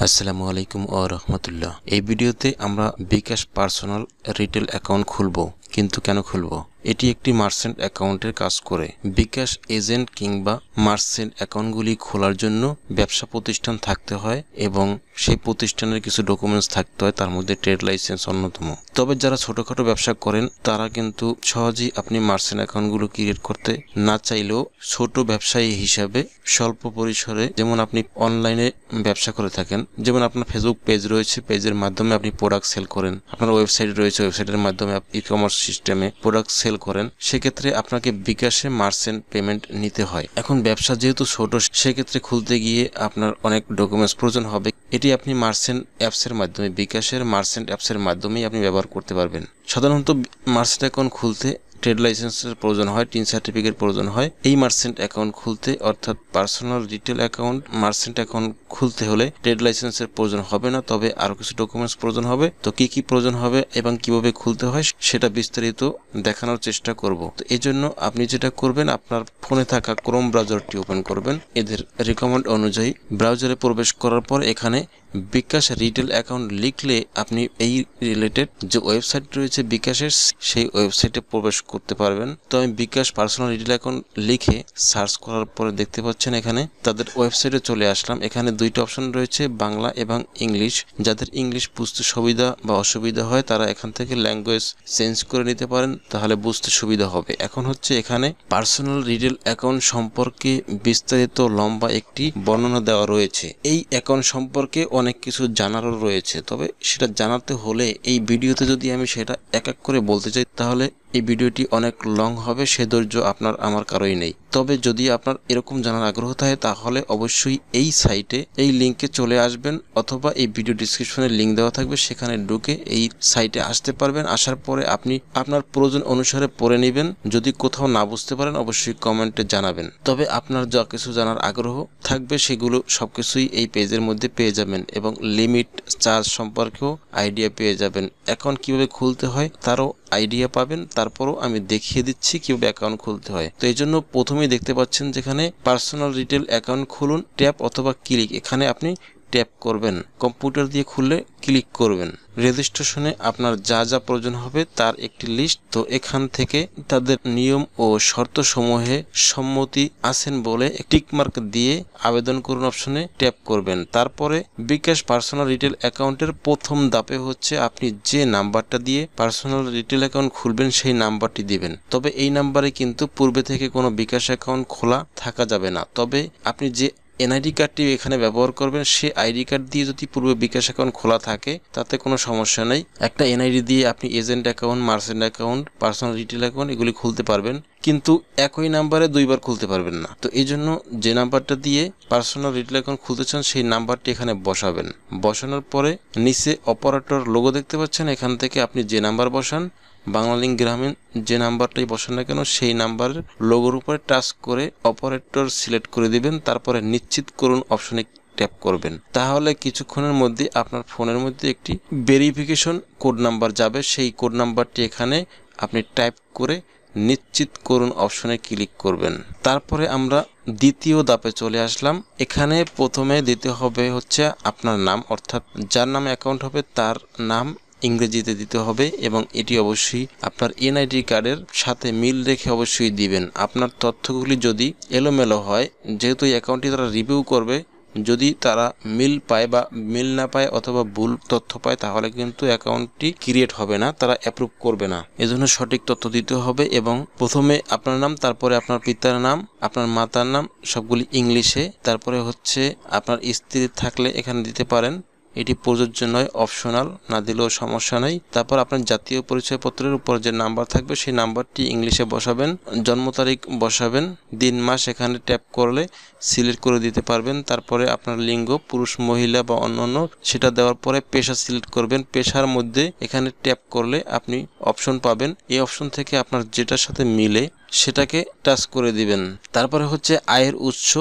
আসসালামু আলাইকুম ওয়া রাহমাতুল্লাহ। এই ভিডিওতে আমরা bKash পার্সোনাল রিটেল অ্যাকাউন্ট খুলবো, কিন্তু কেন খুলবো? এটি একটি মার্চেন্ট অ্যাকাউন্টের কাজ করে। bKash এজেন্ট কিংবা মার্চেন্ট অ্যাকাউন্টগুলি খোলার জন্য ব্যবসা প্রতিষ্ঠান থাকতে হয় এবং সেই প্রতিষ্ঠানের কিছু ডকুমেন্টস থাকতে হয়, তার মধ্যে ট্রেড লাইসেন্স অন্যতম। তবে যারা ছোটখাটো ব্যবসা করেন তারা কিন্তু সহজেই আপনি মার্চেন্ট অ্যাকাউন্টগুলো ক্রিয়েট করতে না চাইলেও ছোট ব্যবসায়ী হিসাবে স্বল্প পরিসরে, যেমন আপনি অনলাইনে ব্যবসা করে থাকেন, যেমন আপনার ফেসবুক পেজ রয়েছে, পেজের মাধ্যমে আপনি প্রোডাক্ট সেল করেন, আপনার ওয়েবসাইট রয়েছে, ওয়েবসাইটের মাধ্যমে ই কমার্স সিস্টেমে প্রোডাক্ট সেল করেন, সেক্ষেত্রে আপনাকে bKash-এ মার্চেন্ট পেমেন্ট নিতে হয়। এখন ব্যবসা যেহেতু ছোট, সেক্ষেত্রে খুলতে গিয়ে আপনার অনেক ডকুমেন্টস প্রয়োজন হবে। এটি আপনি মার্চেন্ট অ্যাপসের মাধ্যমে, bKash-এর মার্চেন্ট অ্যাপসের মাধ্যমেই আপনি ব্যবহার করতে পারবেন। সাধারণত মার্চেন্ট অ্যাকাউন্ট খুলতে ট্রেড লাইসেন্সের প্রয়োজন হয়, টিন সার্টিফিকেট প্রয়োজন হয়। এই মার্চেন্ট অ্যাকাউন্ট খুলতে, অর্থাৎ personal retail account merchant account খুলতে হলে ট্রেড লাইসেন্সের প্রয়োজন হবে না, তবে আরও কিছু ডকুমেন্টস প্রয়োজন হবে। তো কি কি প্রয়োজন হবে এবং কিভাবে খুলতে হয় সেটা বিস্তারিত দেখানোর চেষ্টা করব। তো এই জন্য আপনি যেটা করবেন, আপনার ফোনে থাকা ক্রোম ব্রাউজারটি ওপেন করবেন। এদের রিকমেন্ড অনুযায়ী ব্রাউজারে প্রবেশ করার পর এখানে bKash রিটেল অ্যাকাউন্ট লিখলে আপনি এই রিলেটেড যে ওয়েবসাইট রয়েছে bKash-এর, সেই ওয়েবসাইটে প্রবেশ করতে পারবেন। তো আমি bKash পার্সোনাল রিটেল অ্যাকাউন্ট লিখে সার্চ করার পরে দেখতে পাচ্ছেন এখানে তাদের ওয়েবসাইটে চলে আসলাম। এখানে দুইটা অপশন রয়েছে, বাংলা এবং ইংলিশ। যাদের ইংলিশ বুঝতে সুবিধা বা অসুবিধা হয় তারা এখান থেকে ল্যাঙ্গুয়েজ চেঞ্জ করে নিতে পারেন, তাহলে বুঝতে সুবিধা হবে। এখন হচ্ছে এখানে পার্সোনাল রিটেল অ্যাকাউন্ট সম্পর্কে বিস্তারিত লম্বা একটি বর্ণনা দেওয়া রয়েছে। এই অ্যাকাউন্ট সম্পর্কে অনেক কিছু জানারও রয়েছে, তবে সেটা জানাতে হলে এই ভিডিওতে যদি আমি সেটা এক এক করে বলতে চাই তাহলে এই ভিডিওটি অনেক লং হবে, সে ধৈর্য আপনার আমার কারোই নেই। তবে যদি আপনার এরকম জানার আগ্রহ থাকে তাহলে অবশ্যই এই সাইটে, এই লিঙ্কে চলে আসবেন, অথবা এই ভিডিও ডিসক্রিপশনে লিঙ্ক দেওয়া থাকবে, সেখানে ঢুকে এই সাইটে আসতে পারবেন। আসার পরে আপনি আপনার প্রয়োজন অনুসারে পড়ে নেবেন। যদি কোথাও না বুঝতে পারেন অবশ্যই কমেন্টে জানাবেন। তবে আপনার যা কিছু জানার আগ্রহ থাকবে সেগুলো সবকিছুই এই পেজের মধ্যে পেয়ে যাবেন এবং লিমিট চার্জ সম্পর্কেও আইডিয়া পেয়ে যাবেন। অ্যাকাউন্ট কিভাবে খুলতে হয় তারও আইডিয়া পাবেন। তারপরও আমি দেখিয়ে দিচ্ছি কিভাবে অ্যাকাউন্ট খুলতে হয়। তো এই জন্য প্রথমেই দেখতে পাচ্ছেন যেখানে পার্সোনাল রিটেল অ্যাকাউন্ট খুলুন, ট্যাপ অথবা ক্লিক, এখানে আপনি ট্যাপ করবেন। কম্পিউটার দিয়ে খুললে ক্লিক করবেন। রেজিস্ট্রেশনে আপনার যা যা প্রয়োজন হবে তার একটি লিস্ট। তো এখান থেকে তাদের নিয়ম ও শর্ত সমূহে সম্মতি আছেন বলে টিকমার্ক দিয়ে আবেদন করুন অপশনে ট্যাপ করবেন। তারপরে bKash পার্সোনাল রিটেল অ্যাকাউন্টের প্রথম ধাপে হচ্ছে আপনি যে নাম্বারটা দিয়ে পার্সোনাল রিটেল অ্যাকাউন্ট খুলবেন সেই নাম্বারটি দিবেন। তবে এই নাম্বারে কিন্তু পূর্বে থেকে কোনো bKash অ্যাকাউন্ট খোলা থাকা যাবে না। তবে আপনি যে এনআইডি কার্ডটি এখানে ব্যবহার করবেন, সে আইডি কার্ড দিয়ে যদি পূর্বে bKash অ্যাকাউন্ট খোলা থাকে তাতে কোনো সমস্যা নেই। একটা এনআইডি দিয়ে আপনি agent account, merchant account, personal retail account এগুলি খুলতে পারবেন, কিন্তু একই নাম্বারে দুইবার খুলতে পারবেন না। তো এই জন্য যে নাম্বারটা দিয়ে পার্সোনাল রিটেল অ্যাকাউন্ট খুলতে চান সেই নাম্বারটি এখানে বসাবেন। বসানোর পরে নিচে অপারেটর লোগো দেখতে পাচ্ছেন, এখান থেকে আপনি যে নাম্বার বসান, বাংলালিংক গ্রামীণ যে নাম্বারটাই বসান না কেন সেই নাম্বারের লোগোর উপরে টাচ করে অপারেটর সিলেক্ট করে দিবেন। তারপরে নিশ্চিত করুন অপশনে ট্যাপ করবেন। তাহলে কিছুক্ষণের মধ্যে আপনার ফোনের মধ্যে একটি ভেরিফিকেশন কোড নাম্বার যাবে, সেই কোড নাম্বারটি এখানে আপনি টাইপ করে নিশ্চিত করুন অপশনে ক্লিক করবেন। তারপরে আমরা দ্বিতীয় ধাপে চলে আসলাম। এখানে প্রথমে দিতে হবে হচ্ছে আপনার নাম, অর্থাৎ যার নামে অ্যাকাউন্ট হবে তার নাম ইংরেজিতে দিতে হবে এবং এটি অবশ্যই আপনার এনআইডি কার্ডের সাথে মিল রেখে অবশ্যই দিবেন। আপনার তথ্যগুলি যদি এলোমেলো হয়, যেহেতু এই অ্যাকাউন্টটি তারা রিভিউ করবে, যদি তারা মিল পায় বা মিল না পায় অথবা ভুল তথ্য পায় তাহলে কিন্তু অ্যাকাউন্টটি ক্রিয়েট হবে না, তারা অ্যাপ্রুভ করবে না। এজন্য সঠিক তথ্য দিতে হবে এবং প্রথমে আপনার নাম, তারপরে আপনার পিতার নাম, আপনার মাতার নাম, সবগুলি ইংলিশে। তারপরে হচ্ছে আপনার স্ত্রী থাকলে এখানে দিতে পারেন, এটি প্রযোজ্য নয়, অপশনাল, না দিলেও সমস্যা নেই। তারপর আপনার জাতীয় পরিচয়পত্রের উপর যে নাম্বার থাকবে সেই নাম্বারটি ইংলিশে বসাবেন, জন্ম তারিখ বসাবেন, দিন মাস এখানে ট্যাপ করলে সিলেক্ট করে দিতে পারবেন। তারপরে আপনার লিঙ্গ পুরুষ, মহিলা বা অন্যান্য সেটা দেওয়ার পরে পেশা সিলেক্ট করবেন। পেশার মধ্যে এখানে ট্যাপ করলে আপনি অপশন পাবেন, এই অপশন থেকে আপনার যেটার সাথে মিলে সেটাকে টাচ করে দিবেন। তারপরে হচ্ছে আয়ের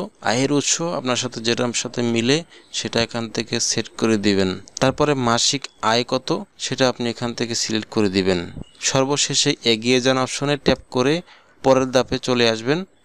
উৎস আপনার সাথে যেটার সাথে মিলে সেটা এখান থেকে সেট করে দিবেন। তারপরে মাসিক আয় কত সেটা আপনি এখান থেকে সিলেক্ট করে দিবেন। সর্বশেষে এগিয়ে যান অপশনে ট্যাপ করে পরের ধাপে চলে আসবেন।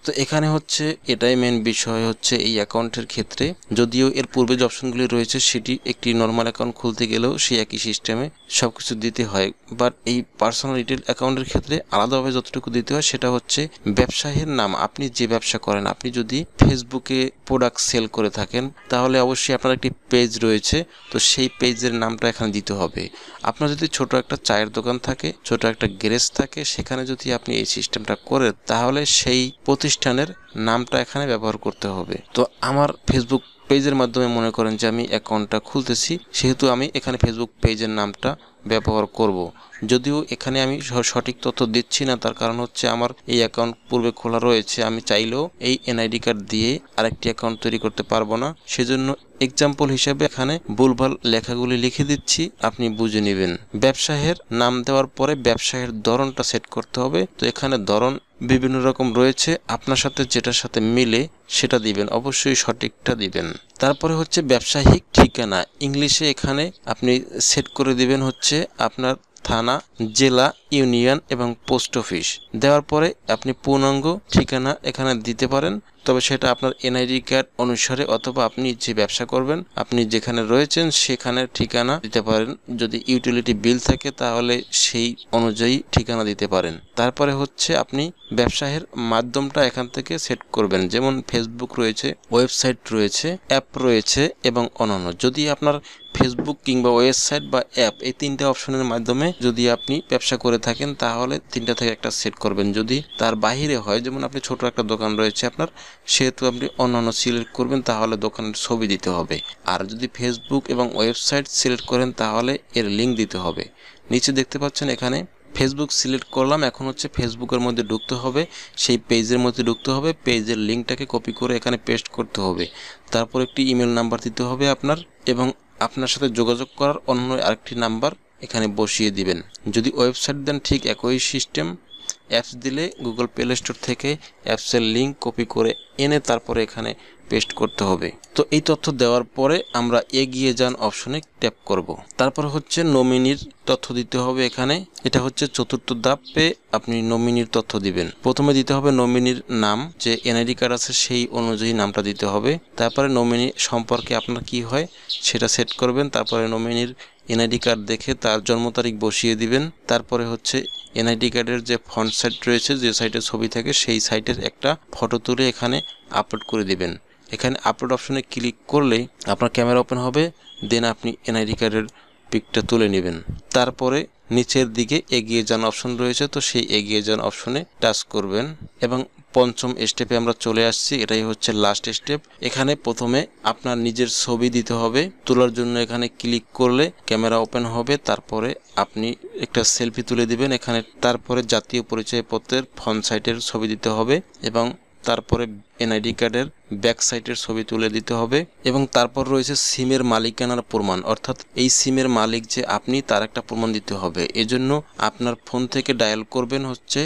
তো এখানে হচ্ছে এটাই মেন বিষয় হচ্ছে এই অ্যাকাউন্টের ক্ষেত্রে, যদিও এর পূর্বে যে অপশনগুলি রয়েছে সেটি একটি নর্মাল অ্যাকাউন্ট খুলতে গেলেও সেই একই সিস্টেমে সবকিছু দিতে হয়, বাট এই পার্সোনাল রিটেল অ্যাকাউন্টের ক্ষেত্রে আলাদাভাবে যতটুকু দিতে হয় সেটা হচ্ছে ব্যবসায়ের নাম। আপনি যে ব্যবসা করেন, আপনি যদি ফেসবুকে প্রোডাক্ট সেল করে থাকেন তাহলে অবশ্যই আপনার একটি পেজ রয়েছে, তো সেই পেজের নামটা এখানে দিতে হবে। আপনার যদি ছোট একটা চায়ের দোকান থাকে, ছোট একটা গ্যারেজ থাকে, সেখানে যদি আপনি এই সিস্টেমটা করেন তাহলে সেই প্রতিষ্ঠানের নামটা এখানে ব্যবহার করতে হবে। তো আমার ফেসবুক পেজের মাধ্যমে মনে করেন যে আমি অ্যাকাউন্টটা খুলতেছি, সেহেতু আমি এখানে ফেসবুক পেজের নামটা ব্যবহার করব। যদিও এখানে আমি সঠিক তথ্য দিচ্ছি না, তার কারণ হচ্ছে আমার এই অ্যাকাউন্ট পূর্বে খোলা রয়েছে, আমি চাইলেও এই এনআইডি কার্ড দিয়ে আরেকটি অ্যাকাউন্ট তৈরি করতে পারবো না। সেজন্য এক্সাম্পল হিসেবে এখানে ভুলভাল লেখাগুলি লিখে দিচ্ছি, আপনি বুঝে নেবেন। ব্যবসায়ের নাম দেওয়ার পরে ব্যবসায়ের ধরনটা সেট করতে হবে। তো এখানে ধরন বিভিন্ন রকম রয়েছে, আপনার সাথে যেটার সাথে মিলে সেটা দিবেন, অবশ্যই সঠিকটা দিবেন। তারপরে হচ্ছে ব্যবসায়িক ঠিকানা, ইংলিশে এখানে আপনি সেট করে দিবেন হচ্ছে আপনার থানা, জেলা, ইউনিয়ন এবং পোস্ট অফিস। দেওয়ার পরে আপনি পূর্ণাঙ্গ ঠিকানা এখানে দিতে পারেন, তবে সেটা আপনার এনআইডি কার্ড অনুসারে অথবা আপনি যে ব্যবসা করবেন আপনি যেখানে রয়েছেন সেখানের ঠিকানা দিতে পারেন। যদি ইউটিলিটি বিল থাকে তাহলে সেই অনুযায়ী ঠিকানা দিতে পারেন। তারপরে হচ্ছে আপনি ব্যবসায়ের মাধ্যমটা এখান থেকে সেট করবেন, যেমন ফেসবুক রয়েছে, ওয়েবসাইট রয়েছে, অ্যাপ রয়েছে এবং অন্যান্য। যদি আপনার ফেসবুক কিংবা ওয়েবসাইট বা অ্যাপ এই তিনটে অপশনের মাধ্যমে যদি আপনি ব্যবসা করে থাকেন তাহলে তিনটা থেকে একটা সেট করবেন। যদি তার বাইরে হয়, যেমন আপনি ছোট একটা দোকান রয়েছে আপনার, সেহেতু আপনি অন্যান্য সিলেক্ট করবেন, তাহলে দোকানের ছবি দিতে হবে। আর যদি ফেসবুক এবং ওয়েবসাইট সিলেক্ট করেন তাহলে এর লিঙ্ক দিতে হবে। নিচে দেখতে পাচ্ছেন এখানে ফেসবুক সিলেক্ট করলাম, এখন হচ্ছে ফেসবুকের মধ্যে ঢুকতে হবে, সেই পেজের মধ্যে ঢুকতে হবে, পেজের লিঙ্কটাকে কপি করে এখানে পেস্ট করতে হবে। তারপর একটি ইমেল নাম্বার দিতে হবে আপনার, এবং আপনার সাথে যোগাযোগ করার অন্য আরেকটি নাম্বার এখানে বসিয়ে দিবেন। যদি ওয়েবসাইট দেন ঠিক একই সিস্টেম, অ্যাপস দিলে গুগল প্লে স্টোর থেকে অ্যাপসের লিঙ্ক কপি করে এনে তারপরে এখানে পেস্ট করতে হবে। তো এই তথ্য দেওয়ার পরে আমরা এগিয়ে যান অপশনে ট্যাপ করব। তারপর হচ্ছে নমিনির তথ্য দিতে হবে এখানে, এটা হচ্ছে চতুর্থ ধাপে আপনি নমিনির তথ্য দিবেন। প্রথমে দিতে হবে নমিনির নাম, যে এনআইডি কার্ড আছে সেই অনুযায়ী নামটা দিতে হবে। তারপরে নমিনি সম্পর্কে আপনার কি হয় সেটা সেট করবেন। তারপরে নমিনির এনআইডি কার্ড দেখে তার জন্ম তারিখ বসিয়ে দিবেন। তারপরে হচ্ছে এনআইডি কার্ডের যে ফন্ট সাইট রয়েছে, যে সাইটে ছবি থাকে, সেই সাইটের একটা ফটো তুলে এখানে আপলোড করে দিবেন। এখানে আপলোড অপশনে ক্লিক করলেই আপনার ক্যামেরা ওপেন হবে, দেন আপনি এনআইডি কার্ডের পিকটা তুলে নেবেন। তারপরে নিচের দিকে এগিয়ে যান অপশন রয়েছে, তো সেই এগিয়ে যান অপশনে টাচ করবেন এবং পঞ্চম স্টেপে আমরা চলে আসছি। এটাই হচ্ছে লাস্ট স্টেপ। এখানে প্রথমে আপনার নিজের ছবি দিতে হবে, তোলার জন্য এখানে ক্লিক করলে ক্যামেরা ওপেন হবে। তারপরে আপনি একটা সেলফি তুলে দিবেন এখানে। তারপরে জাতীয় পরিচয়পত্রের ফ্রন্ট সাইডের ছবি দিতে হবে এবং তারপরে এনআইডি কার্ডের ব্যাক সাইডের ছবি তুলে দিতে হবে এবং তারপর রয়েছে সিমের মালিকানার প্রমাণ, অর্থাৎ এই সিমের মালিক যে আপনি তার একটা প্রমাণ দিতে হবে। এজন্য আপনার ফোন থেকে ডায়াল করবেন হচ্ছে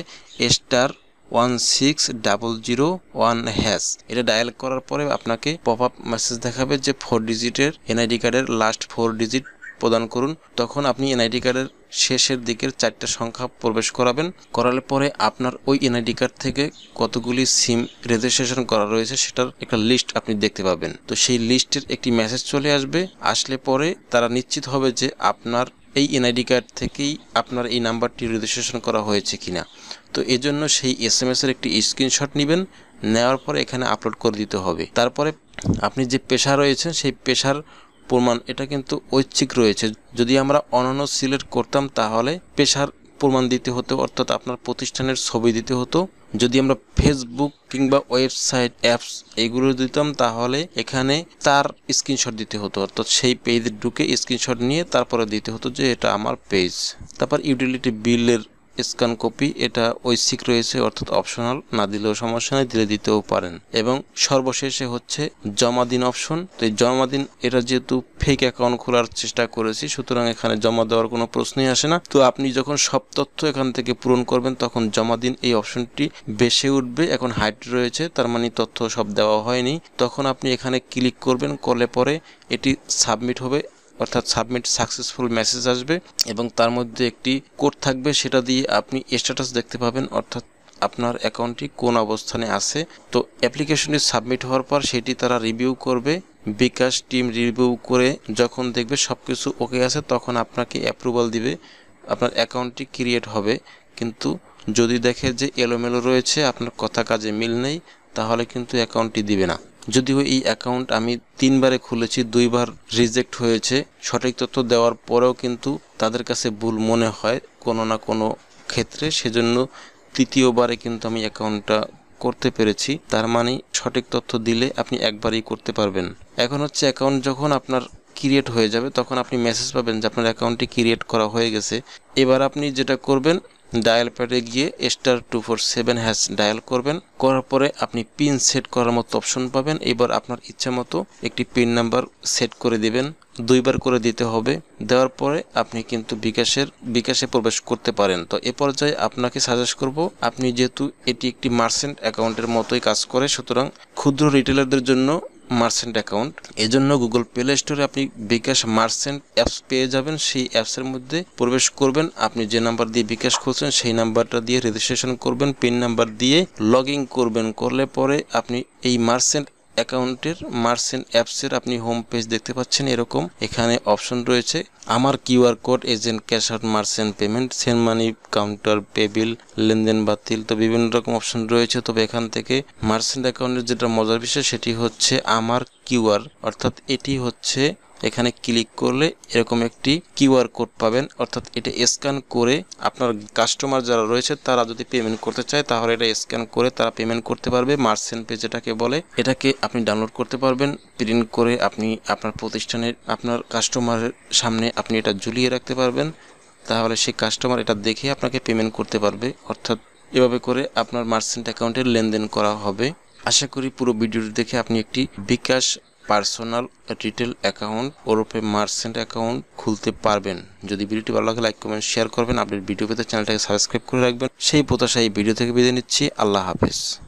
*16001#। এটা ডায়াল করার পরে আপনাকে পপ আপ মেসেজ দেখাবে যে 4 ডিজিটের এনআইডি কার্ডের লাস্ট 4 ডিজিট প্রদান করুন। তখন আপনি এনআইডি কার্ডের শেষের দিকের 4টা সংখ্যা প্রবেশ করাবেন। করালে পরে আপনার ওই এনআইডি কার্ড থেকে কতগুলি সিম রেজিস্ট্রেশন করা রয়েছে সেটার একটা লিস্ট আপনি দেখতে পাবেন। তো সেই লিস্টের একটি মেসেজ চলে আসবে, আসলে পরে তারা নিশ্চিত হবে যে আপনার এই এনআইডি কার্ড থেকেই আপনার এই নাম্বারটি রেজিস্ট্রেশন করা হয়েছে কিনা। তো এজন্য সেই এসএমএস এর একটি স্ক্রিনশট নেবেন, নেওয়ার পরে এখানে আপলোড করে দিতে হবে। তারপরে আপনি যে পেশা রয়েছেন সেই পেশার প্রমাণ, এটা কিন্তু ঐচ্ছিক রয়েছে। যদি আমরা অনন্য সিলেক্ট করতাম তাহলে পেশার প্রমাণ দিতে হতো, অর্থাৎ আপনার প্রতিষ্ঠানের ছবি দিতে হতো। যদি আমরা ফেসবুক কিংবা ওয়েবসাইট অ্যাপস এগুলো দিতাম তাহলে এখানে তার স্ক্রিনশট দিতে হতো, অর্থাৎ সেই পেজে ঢুকে স্ক্রিনশট নিয়ে তারপরে দিতে হতো যে এটা আমার পেজ। তারপর ইউটিলিটি বিলের স্ক্যান কপি, এটা ঐচ্ছিক রয়েছে, অর্থাৎ অপশনাল, না দিলেও সমস্যা নেই, দিলে দিতেও পারেন। এবং সর্বশেষে হচ্ছে জমা দিন অপশন। তো এই জমা দিন, এটা যেহেতু ফেক অ্যাকাউন্ট খোলার চেষ্টা করেছি সুতরাং এখানে জমা দেওয়ার কোনো প্রশ্নই আসে না। তো আপনি যখন সব তথ্য এখান থেকে পূরণ করবেন তখন জমা দিন এই অপশনটি বেশি উঠবে। এখন হাইড রয়েছে, তার মানে তথ্য সব দেওয়া হয়নি। তখন আপনি এখানে ক্লিক করবেন, করলে পরে এটি সাবমিট হবে, অর্থাৎ সাবমিট সাকসেসফুল মেসেজ আসবে এবং তার মধ্যে একটি কোড থাকবে, সেটা দিয়ে আপনি স্ট্যাটাস দেখতে পাবেন, অর্থাৎ আপনার অ্যাকাউন্টটি কোন অবস্থানে আছে। তো অ্যাপ্লিকেশনটি সাবমিট হওয়ার পর সেটি তারা রিভিউ করবে। bKash টিম রিভিউ করে যখন দেখবে সব কিছু ওকে আছে তখন আপনাকে অ্যাপ্রুভাল দিবে, আপনার অ্যাকাউন্টটি ক্রিয়েট হবে। কিন্তু যদি দেখে যে এলোমেলো রয়েছে, আপনার কথা কাজে মিল নেই, তাহলে কিন্তু অ্যাকাউন্টটি দিবে না। যদিও এই অ্যাকাউন্ট আমি 3বারে খুলেছি, 2বার রিজেক্ট হয়েছে। সঠিক তথ্য দেওয়ার পরেও কিন্তু তাদের কাছে ভুল মনে হয় কোনো না কোনো ক্ষেত্রে, সেজন্য 3য়বারে কিন্তু আমি অ্যাকাউন্টটা করতে পেরেছি। তার মানে সঠিক তথ্য দিলে আপনি একবারই করতে পারবেন। এখন হচ্ছে অ্যাকাউন্ট যখন আপনার ক্রিয়েট হয়ে যাবে তখন আপনি মেসেজ পাবেন যে আপনার অ্যাকাউন্টটি ক্রিয়েট করা হয়ে গেছে। এবার আপনি যেটা করবেন, ডায়াল প্যাডে গিয়ে *247# ডায়াল করবেন। করার পরে আপনি পিন সেট করার মতো অপশন পাবেন। এবার আপনার ইচ্ছা মতো একটি পিন নাম্বার সেট করে দিবেন, 2বার করে দিতে হবে। দেওয়ার পরে আপনি কিন্তু বিকাশে প্রবেশ করতে পারেন। তো এ পর্যায়ে আপনাকে সাজেস্ট করব, আপনি যেহেতু এটি একটি মার্চেন্ট অ্যাকাউন্টের মতোই কাজ করে, সুতরাং ক্ষুদ্র রিটেলারদের জন্য মার্চেন্ট অ্যাকাউন্ট, এজন্য গুগল প্লে স্টোরে আপনি bKash মার্চেন্ট অ্যাপস পেয়ে যাবেন। সেই অ্যাপসের মধ্যে প্রবেশ করবেন, আপনি যে নাম্বার দিয়ে bKash খুলছেন সেই নাম্বারটা দিয়ে রেজিস্ট্রেশন করবেন, পিন নাম্বার দিয়ে লগ ইন করবেন। করলে পরে আপনি এই মার্চেন্ট মার্চেন্ট অ্যাপসের আপনি হোম পেজ দেখতে পাচ্ছেন এরকম। এখানে অপশন রয়েছে আমার QR code, agent, cash out, merchant payment, send money, counter, pay bill, লেনদেন বাতিল, তো বিভিন্ন রকম অপশন রয়েছে। তবে এখান থেকে মার্চেন্ট অ্যাকাউন্টের যেটা মজার বিষয় সেটি হচ্ছে আমার কিউআর, অর্থাৎ এটি হচ্ছে এখানে ক্লিক করলে এরকম একটি কিউআর কোড পাবেন, অর্থাৎ এটা স্ক্যান করে আপনার কাস্টমার যারা রয়েছে তারা যদি পেমেন্ট করতে চায় তাহলে এটা স্ক্যান করে তারা পেমেন্ট করতে পারবে। মার্চেন্ট পে যেটাকে বলে, এটাকে আপনি ডাউনলোড করতে পারবেন, প্রিন্ট করে আপনি আপনার প্রতিষ্ঠানের আপনার কাস্টমারের সামনে আপনি এটা ঝুলিয়ে রাখতে পারবেন। তাহলে সেই কাস্টমার এটা দেখে আপনাকে পেমেন্ট করতে পারবে। অর্থাৎ এভাবে করে আপনার মার্চেন্ট অ্যাকাউন্টের লেনদেন করা হবে। আশা করি পুরো ভিডিওটি দেখে আপনি একটি bKash পার্সোনাল রিটেল অ্যাকাউন্ট ওরফে মার্চেন্ট অ্যাকাউন্ট খুলতে পারবেন। যদি ভিডিওটি ভালো লাগে লাইক কমেন্ট শেয়ার করবেন, আপডেট ভিডিও পেতে চ্যানেলটাকে সাবস্ক্রাইব করে রাখবেন। সেই প্রত্যাশায় এই ভিডিও থেকে বিদায় নিচ্ছি। আল্লাহ হাফেজ।